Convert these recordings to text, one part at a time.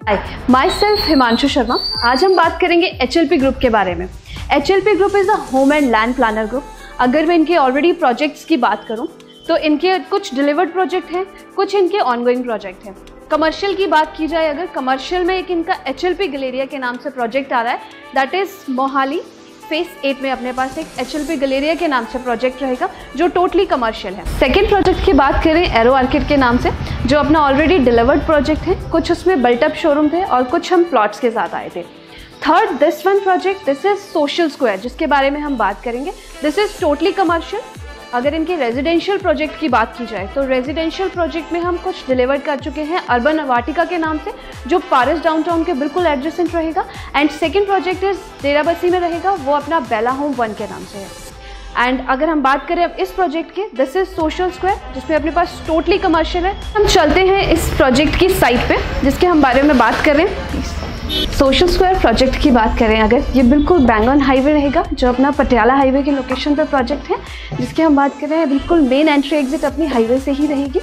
Hi, my self Himanshu Sharma. आज हम बात करेंगे HLP ग्रुप के बारे में। HLP group is a home and land planner group. अगर मैं इनके ऑलरेडी प्रोजेक्ट्स की बात करूं तो इनके कुछ डिलीवर्ड प्रोजेक्ट हैं, कुछ इनके ऑनगोइंग प्रोजेक्ट हैं। कमर्शियल की बात की जाए, अगर कमर्शियल में एक इनका HLP गलेरिया के नाम से प्रोजेक्ट आ रहा है, दैट इज़ मोहाली फेज 8 में अपने पास एक HLP गलेरिया के नाम से प्रोजेक्ट रहेगा जो टोटली कमर्शियल है। सेकेंड प्रोजेक्ट की बात करें एरो आर्किड के नाम से, जो अपना ऑलरेडी डिलीवर्ड प्रोजेक्ट है। कुछ उसमें बिल्टअप शोरूम थे और कुछ हम प्लॉट्स के साथ आए थे। Third, this one project, this is social square, जिसके बारे में हम बात करेंगे। This is totally commercial. अगर इनके रेजिडेंशियल प्रोजेक्ट की बात की जाए तो रेजिडेंशियल प्रोजेक्ट में हम कुछ डिलीवर कर चुके हैं अर्बन वाटिका के नाम से, जो पारस डाउनटाउन के बिल्कुल एडजेसेंट रहेगा। And second project is Derabassi में रहेगा, वो अपना बेला होम 1 के नाम से है। एंड अगर हम बात करें अब इस प्रोजेक्ट की, दिस इज सोशल स्क्वायर, जिसमें अपने पास टोटली कमर्शियल है। हम चलते हैं इस प्रोजेक्ट की साइट पे, जिसके हम बारे में बात कर रहे हैं। सोशल स्क्वायर प्रोजेक्ट की बात करें अगर, ये बिल्कुल बैंगन हाईवे रहेगा, जो अपना पटियाला हाईवे के लोकेशन पर प्रोजेक्ट है, जिसकी हम बात कर रहे हैं। बिल्कुल मेन एंट्री एग्जिट अपनी हाईवे से ही रहेगी।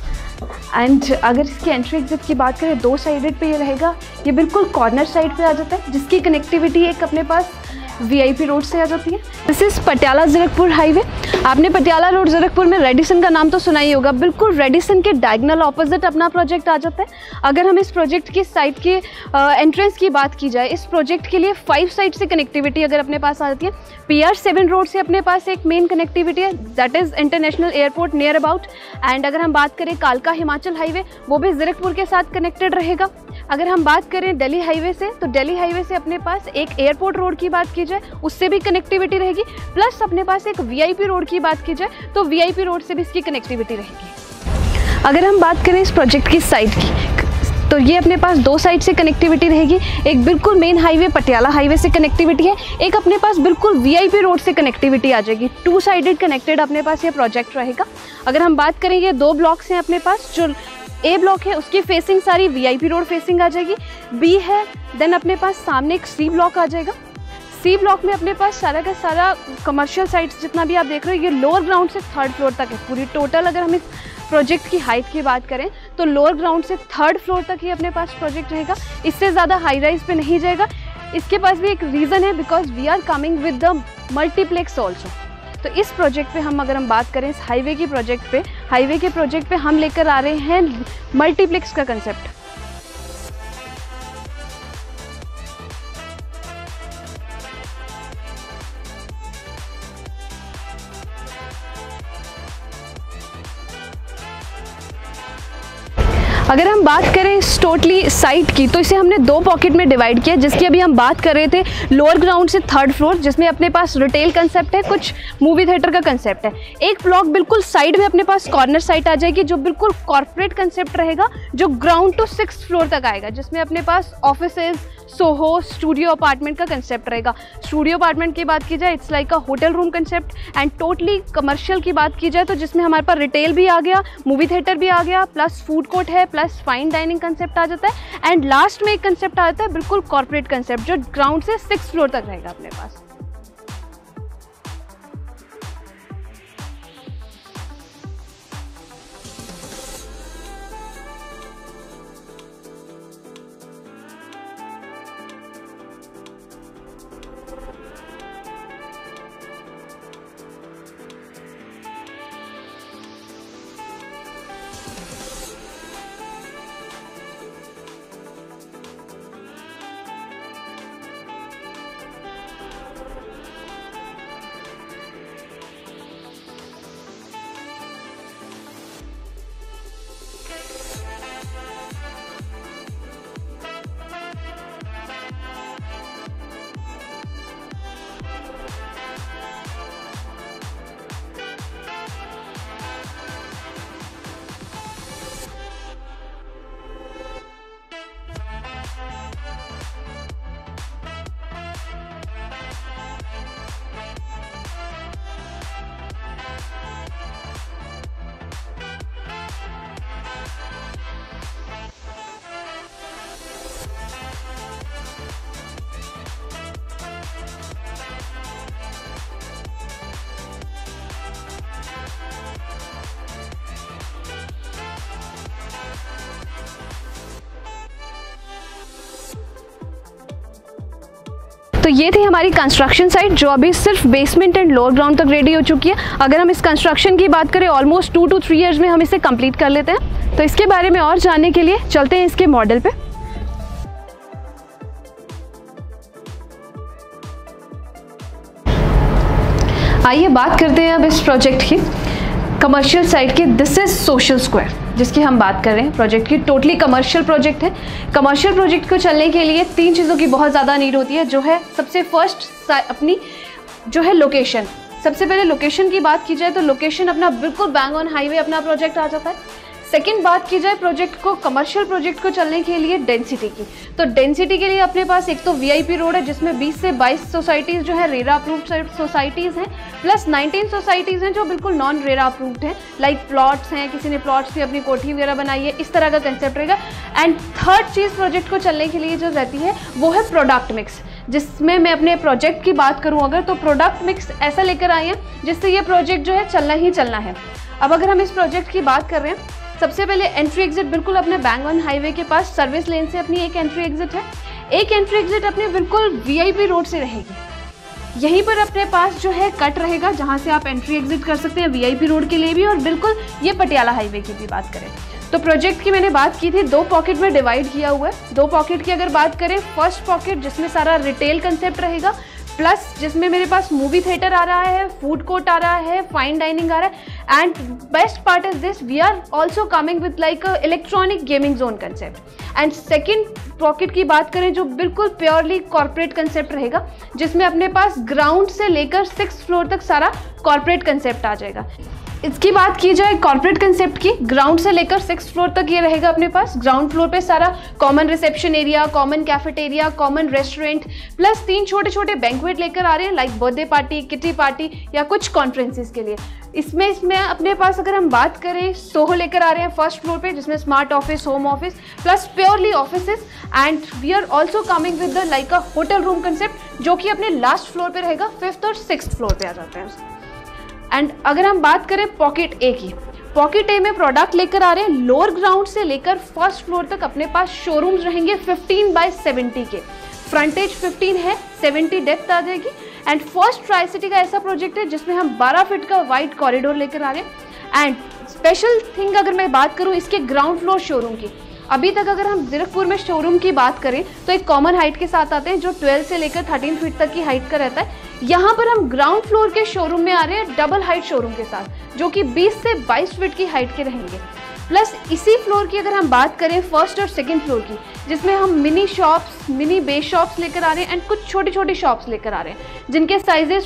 एंड अगर इसकी एंट्री एग्जिट की बात करें, 2 साइडेड पे ये रहेगा। ये बिल्कुल कॉर्नर साइड पे आ जाता है, जिसकी कनेक्टिविटी एक अपने पास VIP रोड से आ जाती है। This is Patiala Zirakpur highway. आपने पटियाला रोड ज़ीरकपुर में रेडिसन का नाम तो सुना ही होगा। बिल्कुल रेडिसन के डायगोनल ऑपोजिट अपना प्रोजेक्ट आ जाता है। अगर हम इस प्रोजेक्ट की साइट की एंट्रेंस की बात की जाए, इस प्रोजेक्ट के लिए 5 साइड से कनेक्टिविटी अगर अपने पास आ जाती है। PR 7 रोड से अपने पास एक मेन कनेक्टिविटी है, that is international airport near about. And अगर हम बात करें कालका हिमाचल हाईवे, वो भी ज़ीरकपुर के साथ कनेक्टेड रहेगा। अगर हम बात करें दिल्ली हाईवे से, तो दिल्ली हाईवे से अपने पास एक एयरपोर्ट रोड की बात की जाए, उससे भी कनेक्टिविटी रहेगी। प्लस अपने पास एक VIP रोड की बात की जाए तो VIP रोड से भी इसकी कनेक्टिविटी रहेगी। अगर हम बात करें इस प्रोजेक्ट की साइट की, तो ये अपने पास 2 साइड से कनेक्टिविटी रहेगी। एक बिल्कुल मेन हाईवे पटियाला हाईवे से कनेक्टिविटी है, एक अपने पास बिल्कुल VIP रोड से कनेक्टिविटी आ जाएगी। 2 साइडेड कनेक्टेड अपने पास ये प्रोजेक्ट रहेगा। अगर हम बात करें, ये 2 ब्लॉक्स हैं अपने पास। जो A ब्लॉक है उसकी फेसिंग सारी VIP रोड फेसिंग आ जाएगी। B है, देन अपने पास सामने एक C ब्लॉक आ जाएगा। C ब्लॉक में अपने पास सारा का सारा कमर्शियल साइट्स जितना भी आप देख रहे हो, ये लोअर ग्राउंड से 3rd फ्लोर तक है पूरी टोटल। अगर हम इस प्रोजेक्ट की हाइट की बात करें तो लोअर ग्राउंड से 3rd फ्लोर तक ही अपने पास प्रोजेक्ट रहेगा। इससे ज़्यादा हाई राइज पे नहीं जाएगा। इसके पास भी एक रीज़न है, because we are coming with the multiplex also. तो इस प्रोजेक्ट पे अगर हम बात करें, इस हाईवे के प्रोजेक्ट पे हम लेकर आ रहे हैं मल्टीप्लेक्स का कंसेप्ट। अगर हम बात करें इस टोटली साइट की, तो इसे हमने 2 पॉकेट में डिवाइड किया, जिसकी अभी हम बात कर रहे थे। लोअर ग्राउंड से 3rd फ्लोर, जिसमें अपने पास रिटेल कंसेप्ट है, कुछ मूवी थिएटर का कंसेप्ट है। एक ब्लॉक बिल्कुल साइड में अपने पास कॉर्नर साइट आ जाएगी, जो बिल्कुल कॉर्पोरेट कंसेप्ट रहेगा, जो ग्राउंड टू 6th फ्लोर तक आएगा, जिसमें अपने पास ऑफिसेज, सोहो, स्टूडियो अपार्टमेंट का कंसेप्ट रहेगा। स्टूडियो अपार्टमेंट की बात की जाए, it's like a hotel room concept. And totally commercial की बात की जाए तो जिसमें हमारे पास रिटेल भी आ गया, मूवी थिएटर भी आ गया, प्लस फूड कोर्ट है, प्लस फाइन डाइनिंग कंसेप्ट आ जाता है। एंड लास्ट में एक कंसेप्ट आ जाता है बिल्कुल कॉर्पोरेट कंसेप्ट, जो ग्राउंड से 6th फ्लोर तक रहेगा अपने पास। तो ये थी हमारी कंस्ट्रक्शन साइट जो अभी सिर्फ बेसमेंट एंड लोअर ग्राउंड तक रेडी हो चुकी है। अगर हम इस कंस्ट्रक्शन की बात करें ऑलमोस्ट 2 to 3 ईयर्स में हम इसे कंप्लीट कर लेते हैं। तो इसके बारे में और जानने के लिए चलते हैं इसके मॉडल पे। आइए बात करते हैं अब इस प्रोजेक्ट की कमर्शियल साइड की। दिस इज सोशल स्क्वायर जिसकी हम बात कर रहे हैं प्रोजेक्ट की। टोटली कमर्शियल प्रोजेक्ट है। कमर्शियल प्रोजेक्ट को चलने के लिए 3 चीज़ों की बहुत ज़्यादा नीड होती है, जो है सबसे फर्स्ट अपनी जो है लोकेशन। सबसे पहले लोकेशन की बात की जाए तो लोकेशन अपना बिल्कुल बैंग ऑन हाईवे अपना प्रोजेक्ट आ जाता है। सेकंड बात की जाए प्रोजेक्ट को कमर्शियल प्रोजेक्ट को चलने के लिए डेंसिटी की, तो डेंसिटी के लिए अपने पास एक तो वीआईपी रोड है जिसमें 20 से 22 सोसाइटीज़ जो है रेरा अप्रूव्ड सोसाइटीज़ हैं, प्लस 19 सोसाइटीज़ हैं जो बिल्कुल नॉन रेरा अप्रूव्ड हैं, लाइक प्लॉट्स हैं, किसी ने प्लॉट्स की अपनी कोठी वगैरह बनाई है, इस तरह का कंसेप्ट रहेगा। एंड थर्ड चीज़ प्रोजेक्ट को चलने के लिए जो रहती है वो है प्रोडक्ट मिक्स, जिसमें मैं अपने प्रोजेक्ट की बात करूँ अगर तो प्रोडक्ट मिक्स ऐसा लेकर आए हैं जिससे ये प्रोजेक्ट जो है चलना ही चलना है। अब अगर हम इस प्रोजेक्ट की बात कर रहे हैं, सबसे पहले एंट्री एग्जिट बिल्कुल अपने बैंग ऑन हाईवे के पास सर्विस लेन से अपनी एक एंट्री एग्जिट है। एक एंट्री एग्जिट अपने बिल्कुल वीआईपी रोड से रहेगी। यहीं पर अपने पास जो है कट रहेगा जहां से आप एंट्री एग्जिट कर सकते हैं वीआईपी रोड के लिए भी, और बिल्कुल ये पटियाला हाईवे की भी बात करें तो प्रोजेक्ट की मैंने बात की थी 2 पॉकेट में डिवाइड किया हुआ है। 2 पॉकेट की अगर बात करें, फर्स्ट पॉकेट जिसमें सारा रिटेल कंसेप्ट रहेगा, प्लस जिसमें मेरे पास मूवी थिएटर आ रहा है, फूड कोर्ट आ रहा है, फाइन डाइनिंग आ रहा है, and best part is this we are also coming with like electronic gaming zone concept. And second pocket की बात करें जो बिल्कुल प्योरली कॉर्पोरेट कंसेप्ट रहेगा, जिसमें अपने पास ग्राउंड से लेकर 6th फ्लोर तक सारा कॉर्पोरेट कंसेप्ट आ जाएगा। इसकी बात की जाए कॉर्पोरेट कंसेप्ट की, ग्राउंड से लेकर 6th फ्लोर तक ये रहेगा अपने पास। ग्राउंड फ्लोर पे सारा common reception area, common cafeteria, common restaurant, plus 3 छोटे छोटे बैंक्वेट लेकर आ रहे हैं, like birthday party, kitty party या कुछ कॉन्फ्रेंसेस के लिए। इसमें अपने पास अगर हम बात करें, सोहो लेकर आ रहे हैं फर्स्ट फ्लोर पे, जिसमें smart office, home office, plus purely offices, and we are also coming with the like a hotel room concept, जो कि अपने लास्ट फ्लोर पे रहेगा, 5th और 6th फ्लोर पे आ जाते हैं। एंड अगर हम बात करें पॉकेट ए की, पॉकेट ए में प्रोडक्ट लेकर आ रहे हैं लोअर ग्राउंड से लेकर 1st फ्लोर तक अपने पास शोरूम्स रहेंगे 15/70 के। फ्रंटेज 15 है, 70 डेप्थ आ जाएगी। एंड फर्स्ट ट्राई सिटी का ऐसा प्रोजेक्ट है जिसमें हम 12 फीट का वाइड कॉरिडोर लेकर आ रहे हैं। एंड स्पेशल थिंग अगर मैं बात करूं इसके ग्राउंड फ्लोर शोरूम की, अभी तक अगर हम जीरकपुर में शोरूम की बात करें तो एक कॉमन हाइट के साथ आते हैं जो 12 से लेकर 13 फीट तक की हाइट का रहता है। यहाँ पर हम ग्राउंड फ्लोर के शोरूम में आ रहे हैं डबल हाइट शोरूम के साथ, जो कि 20 से 22 फीट की हाइट के रहेंगे। प्लस इसी फ्लोर की अगर हम बात करें 1st और 2nd फ्लोर की, जिसमें हम mini shops, mini base shops लेकर आ रहे हैं एंड कुछ छोटी छोटी शॉप्स लेकर आ रहे हैं जिनके साइजेस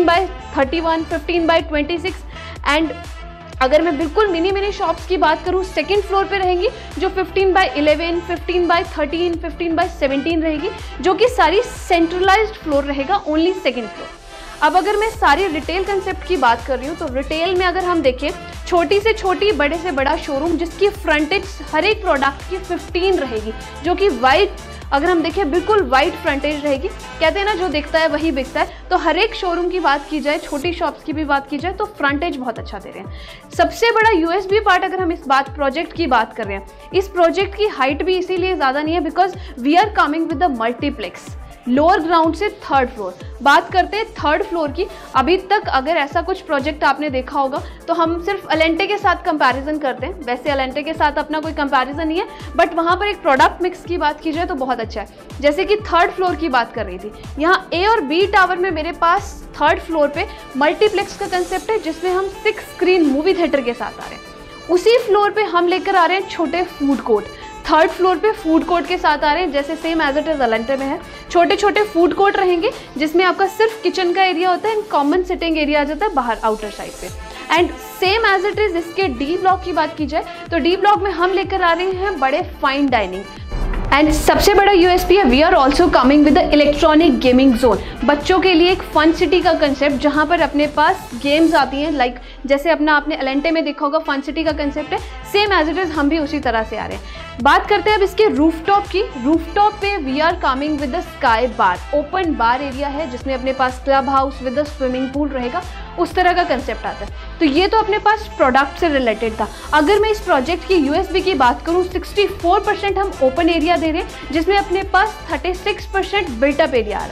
15/31, 15/26। एंड अगर मैं बिल्कुल मिनी शॉप्स की बात करूं, 2nd फ्लोर पे रहेंगी जो 15/11, 15/13, 15/17 रहेगी, जो कि सारी सेंट्रलाइज्ड फ्लोर रहेगा, ओनली 2nd फ्लोर। अब अगर मैं सारी रिटेल कंसेप्ट की बात कर रही हूँ तो रिटेल में अगर हम देखें, छोटी से छोटी, बड़े से बड़ा शोरूम जिसकी फ्रंटेज हर एक प्रोडक्ट की 15 रहेगी, जो कि वाइड, अगर हम देखें बिल्कुल वाइड फ्रंटेज रहेगी। कहते हैं ना जो दिखता है वही बिकता है, तो हर एक शोरूम की बात की जाए, छोटी शॉप्स की भी बात की जाए तो फ्रंटेज बहुत अच्छा दे रहे हैं। सबसे बड़ा यूएसबी पार्ट अगर हम इस प्रोजेक्ट की बात कर रहे हैं, इस प्रोजेक्ट की हाइट भी इसीलिए ज़्यादा नहीं है because we are coming with the multiplex lower ground से 3rd फ्लोर। बात करते हैं 3rd फ्लोर की, अभी तक अगर ऐसा कुछ प्रोजेक्ट आपने देखा होगा तो हम सिर्फ एलेंटे के साथ कंपैरिजन करते हैं। वैसे एलेंटे के साथ अपना कोई कंपैरिजन नहीं है, बट वहाँ पर एक प्रोडक्ट मिक्स की बात की जाए तो बहुत अच्छा है। जैसे कि 3rd फ्लोर की बात कर रही थी, यहाँ ए और बी टावर में मेरे पास 3rd फ्लोर पे मल्टीप्लेक्स का कंसेप्ट है, जिसमें हम 6 स्क्रीन मूवी थिएटर के साथ आ रहे हैं। उसी फ्लोर पे हम लेकर आ रहे हैं छोटे फूड कोर्ट, 3rd फ्लोर पे फूड कोर्ट के साथ आ रहे हैं, जैसे same as it is Elante में है। छोटे छोटे फूड कोर्ट रहेंगे जिसमें आपका सिर्फ किचन का एरिया होता है एंड कॉमन सिटिंग एरिया आ जाता है बाहर आउटर साइड पे। And same as it is इसके डी ब्लॉक की बात की जाए तो डी ब्लॉक में हम लेकर आ रहे हैं बड़े फाइन डाइनिंग। एंड सबसे बड़ा यूएसपी है, we are also coming with the electronic gaming zone, बच्चों के लिए एक फन सिटी का कंसेप्ट जहाँ पर अपने पास गेम्स आती हैं, लाइक जैसे अपना आपने एलेंटे में देखा होगा फन सिटी का कंसेप्ट है, सेम एज इट इज हम भी उसी तरह से आ रहे हैं। बात करते हैं अब इसके रूफटॉप की। रूफटॉप पे we are coming with the sky bar, open bar area है जिसमें अपने पास club house with the swimming pool रहेगा, उस तरह का कंसेप्ट आता है। तो ये तो अपने पास प्रोडक्ट से रिलेटेड था। अगर मैं इस प्रोजेक्ट की यूएसबी की बात करूँ, 64% हम ओपन एरिया दे रहे हैं जिसमें अपने पास 36% बिल्टअप एरिया आ रहा है।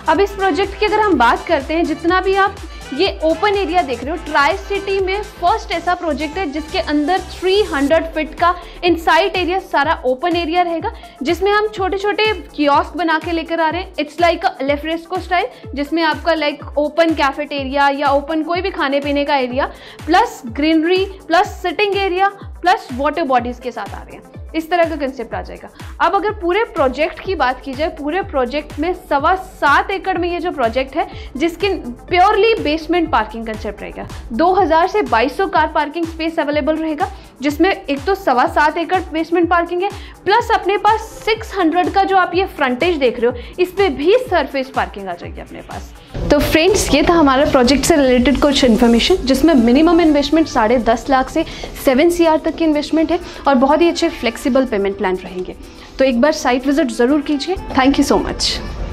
अब इस प्रोजेक्ट की अगर हम बात करते हैं, जितना भी आप ये ओपन एरिया देख रहे हो, ट्राई सिटी में फर्स्ट ऐसा प्रोजेक्ट है जिसके अंदर 300 फीट का इनसाइड एरिया सारा ओपन एरिया रहेगा, जिसमें हम छोटे छोटे कियोस्क बना के लेकर आ रहे हैं। इट्स लाइक अल्फ्रेस्को स्टाइल, जिसमें आपका लाइक ओपन कैफेटेरिया या ओपन कोई भी खाने पीने का area plus greenery plus sitting area plus water bodies के साथ आ रहे हैं। इस तरह का कंसेप्ट आ जाएगा। अब अगर पूरे प्रोजेक्ट की बात की जाए, पूरे प्रोजेक्ट में 7.25 एकड़ में ये जो प्रोजेक्ट है, जिसकी प्योरली बेसमेंट पार्किंग कंसेप्ट रहेगा। 2000 से 2200 कार पार्किंग स्पेस अवेलेबल रहेगा, जिसमें एक तो 7.25 एकड़ बेसमेंट पार्किंग है, प्लस अपने पास 600 का जो आप ये फ्रंटेज देख रहे हो, इसमें भी सरफेस पार्किंग आ जाएगी अपने पास। तो फ्रेंड्स, ये था हमारा प्रोजेक्ट से रिलेटेड कुछ इन्फॉर्मेशन, जिसमें मिनिमम इन्वेस्टमेंट 10.5 लाख से 7 CR तक की इन्वेस्टमेंट है और बहुत ही अच्छे फ्लेक्सिबल पेमेंट प्लान रहेंगे। तो एक बार साइट विजिट ज़रूर कीजिए। Thank you so much.